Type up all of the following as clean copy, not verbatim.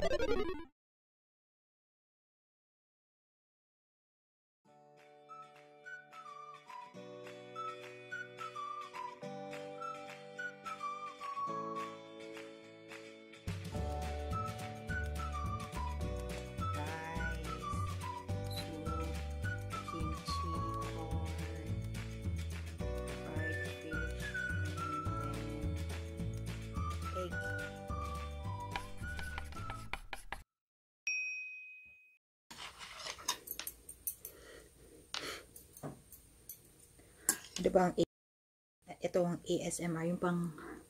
Diba ito ang ASMR, yung pang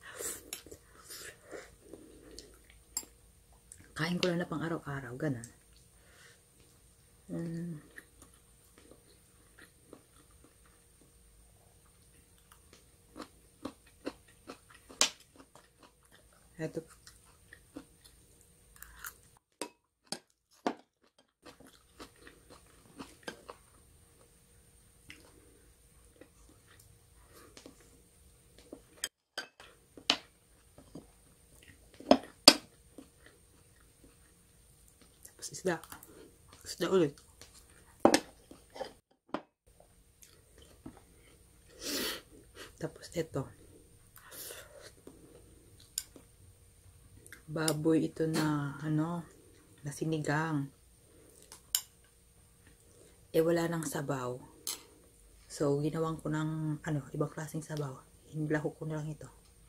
kain ko lang na pang araw-araw, ganun. Ito. Isda. Isda ulit. Tapos ito. Baboy ito na na sinigang. Wala nang sabaw. So ginawan ko ng ibang klaseng sabaw. Hinlaho ko na lang ito.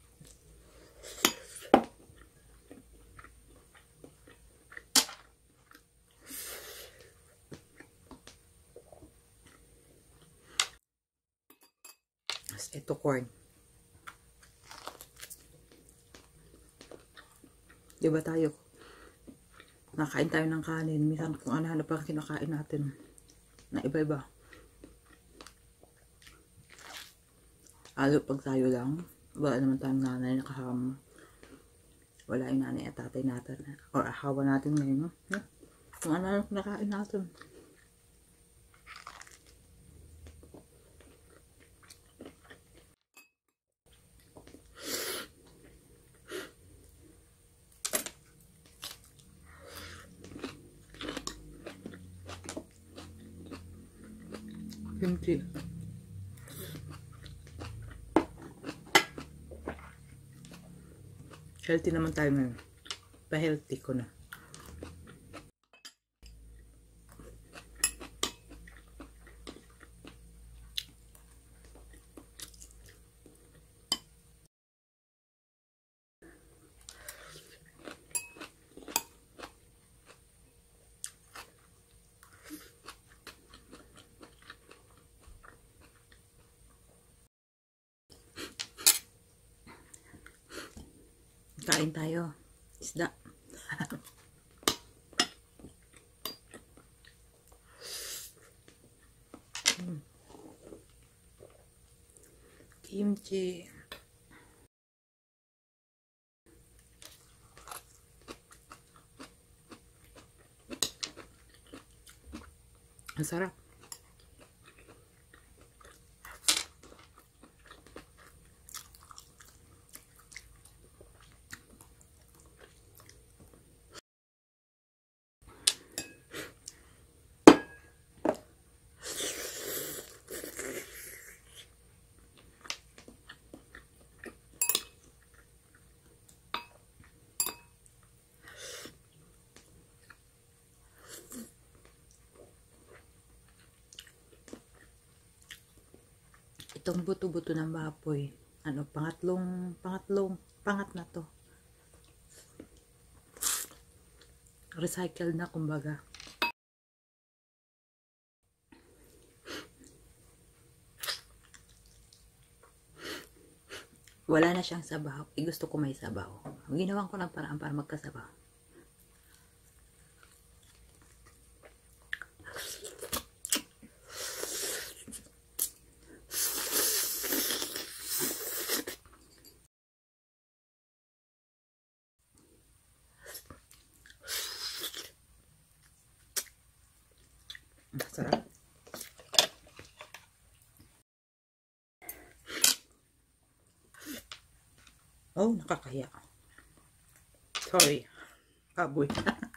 Ito corn. Diba tayo? Nakain tayo ng kanin. Minsan kung ano pa kinakain natin. Na iba-iba. Lalo pag tayo lang. Wala naman tayong nanay nakahama. Wala yung nanay at tatay natin. Or ahawa natin ngayon. Kung ano kinakain natin. Kimchi. Healthy naman tayo ngayon. Pa-healthy ko na. Kain tayo. Isda. Kimchi. Ang sarap. Itong buto-buto ng baboy. Pangat na to. Recycle na kumbaga. Wala na siyang sabaw. Gusto ko may sabaw. Ginawan ko ng paraan para magkasabaw. Sarap. Oh, nakakahiya. Sorry. Baboy.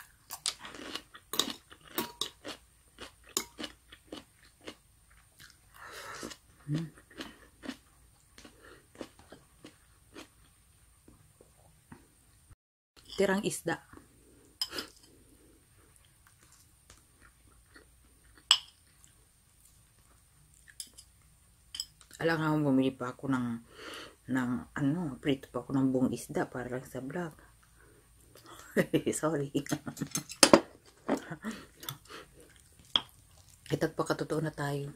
Tirang isda. Alam nga, bumili pa ako ng ano, prito pa ako ng buong isda para lang sa vlog. Sorry. Itag pa katotoo na tayo.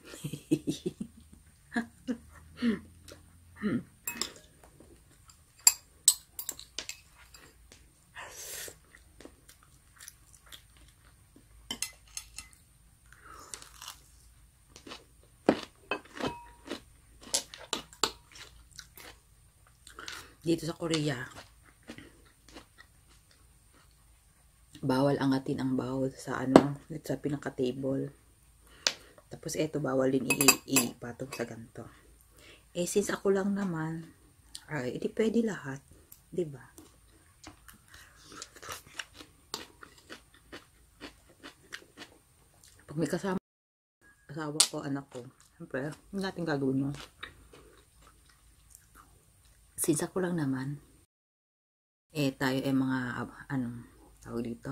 Dito sa Korea, bawal angatin ang bowl sa ano, sa pinaka-table. Tapos eto, bawal din ipatong sa ganito. Eh, since ako lang naman, ay, hindi pwede lahat. Diba? Pag may kasama, asawa ko, anak ko, siyempre, hindi natin gagawin yun. Since ako lang naman, eh, tayo ay mga, ano, tawag dito?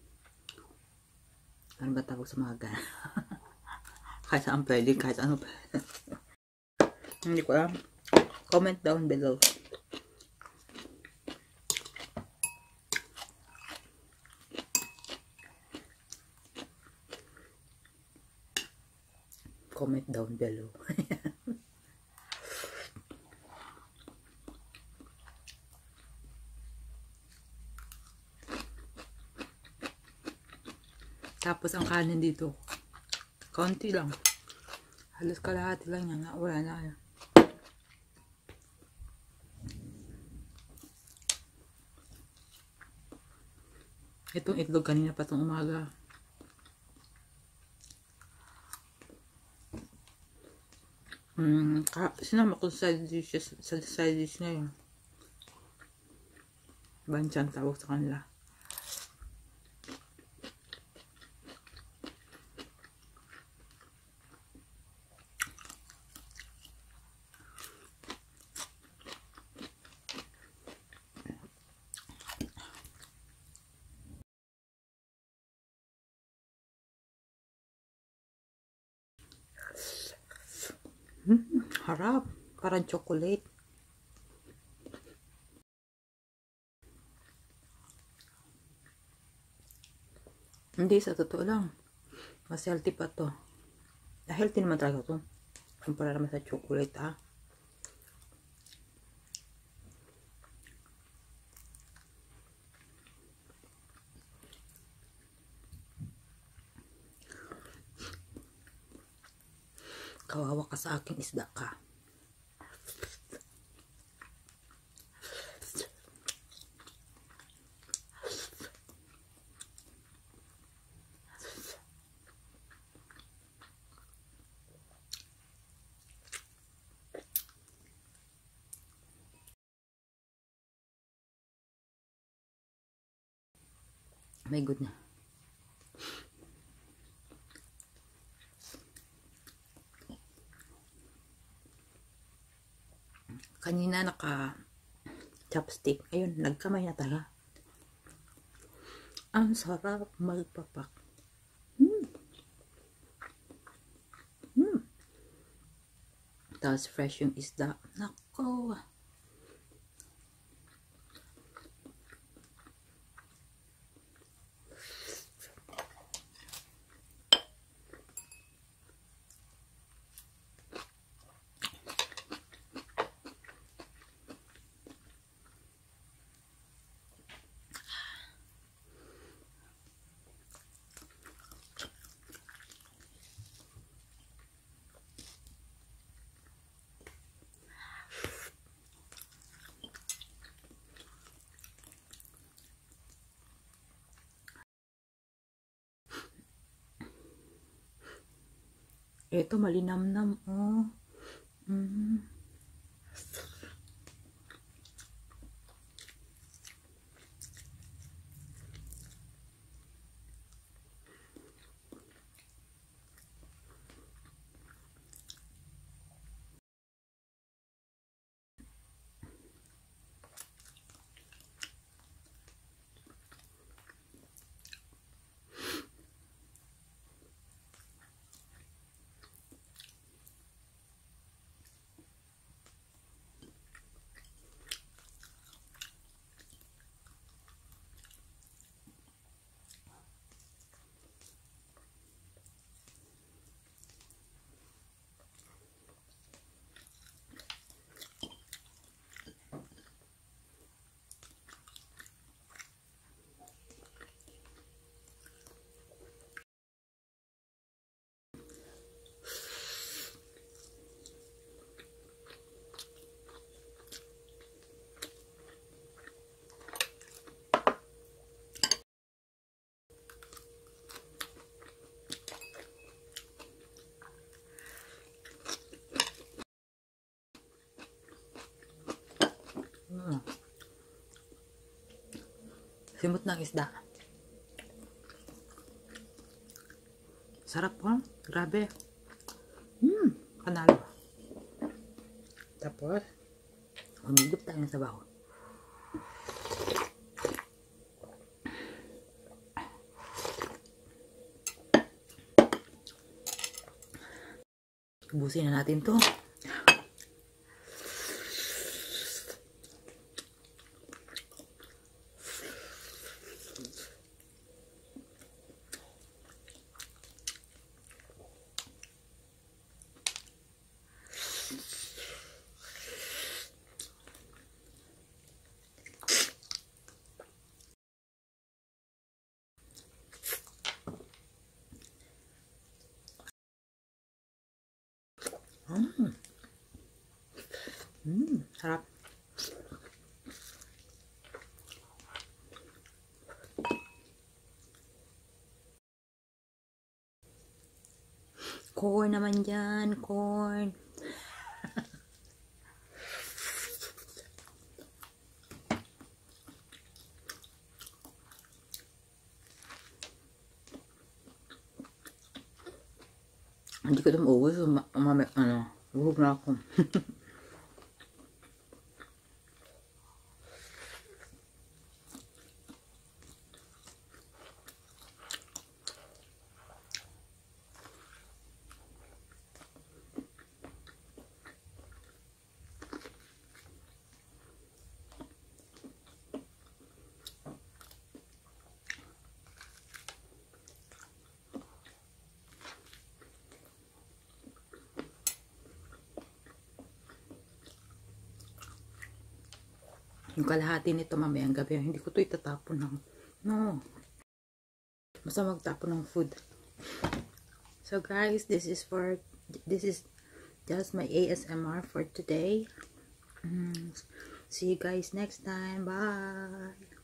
Ano ba tawag sa mga gana? Kahit saan pwede, kahit ano pwede. Hindi ko alam. Comment down below. Comment down below. Tapos ang kanin dito, konti lang. Halos kalahati lang yan. Wala na. Itong itlog kanina pa itong umaga. Sinama ko sa side dish na yun. Banchan tawag sa kanila. Harap. Parang chocolate. Hindi, sa totoo lang. Mas healthy pa to. Healthy naman talaga to. Kumpara naman sa chocolate, ha. Kawawa ka sa akin, isda ka. My goodness. Kanina naka chopstick. Ayun, nagkamay na talaga. Ang sarap magpapak. Tapos fresh yung isda. Nako. Ito, malinamnam, oh. Simot ng isda. Sarap po. Grabe. Panalo. Tapos, humigop tayo ng sabaw. Ubusin na natin to. Sarap. Corn naman yan, corn. Hindi ko ito maubos. Uhog na ako. Yung kalahati nito mamayang gabi, hindi ko to itatapon ng, no. Basta magtapon ng food. So guys, this is just my ASMR for today. See you guys next time. Bye.